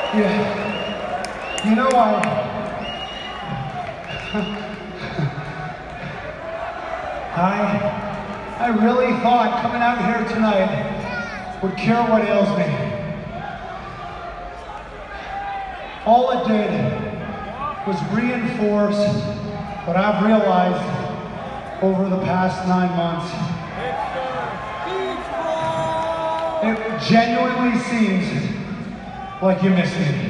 Yeah. You know, I really thought coming out here tonight would cure what ails me. All it did was reinforce what I've realized over the past 9 months. It genuinely seems like you missed me.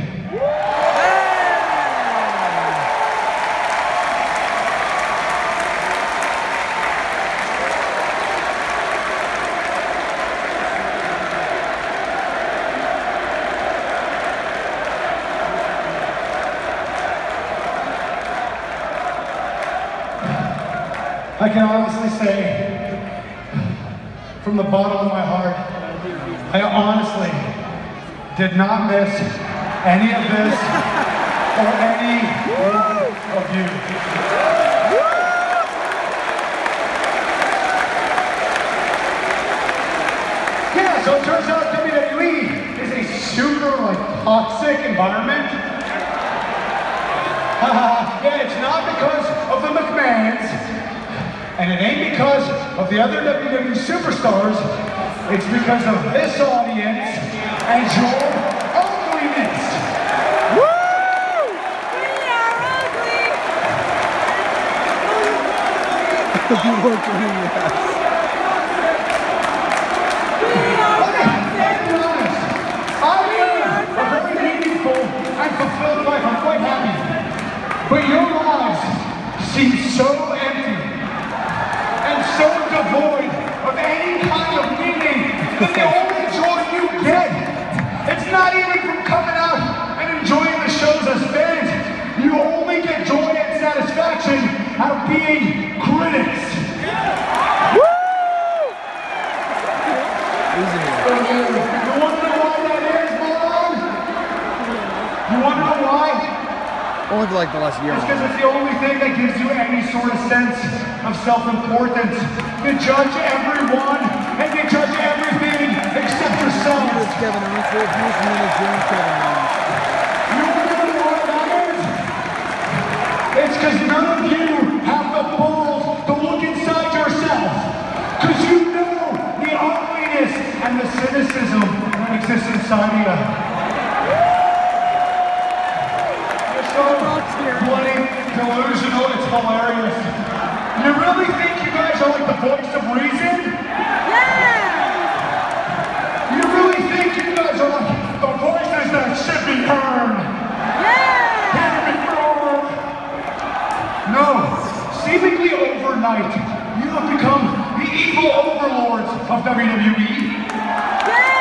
I can honestly say, from the bottom of my heart, I honestly did not miss any of this or any of you. Yeah, so it turns out WWE is a super toxic environment. Yeah, it's not because of the McMahons. And it ain't because of the other WWE superstars, it's because of this audience and your ugliness. Woo! We are ugly! You look really I live a very meaningful and fulfilled life. I'm quite happy. But your lives seem so empty. And so devoid of any kind of meaning that the only joy you get, it's not even from coming out and enjoying the shows as fans. You only get joy and satisfaction out of being critics. Woo! You want to know why that is, Malone? You want to know why? Only for the last year. It's because it's the only thing that gives you any sort of sense of self-importance. You judge everyone and you judge everything except yourself. Here's Kevin Owens. Here's James Kevin Owens. You know why that is? It's because none of you have the balls to look inside yourself. Because you know the ugliness and the cynicism that exists inside of you. Bloody delusional, it's hilarious. You really think you guys are like the voice of reason? Yeah! You really think you guys are like the voices that should be heard? Yeah! Can be heard? No. Seemingly overnight, you have become the evil overlords of WWE. Yeah!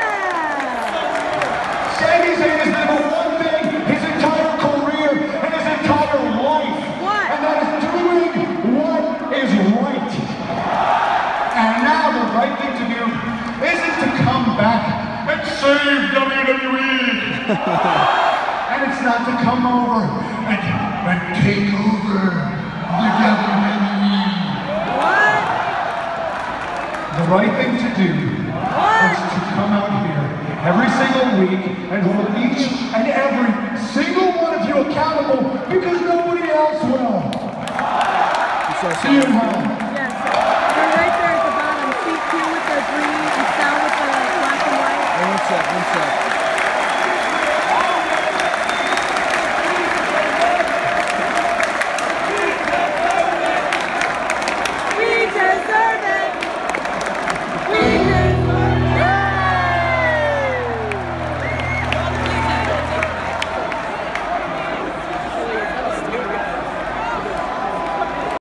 Sami Zayn has never one thing his entire career and his entire life. What? And that is doing what is right. And now the right thing to do isn't to come back and save WWE. And it's not to come over and take over the WWE. What? The right thing to do is to come out here every single week and hold each and every single one of you accountable because nobody else will. See you tomorrow.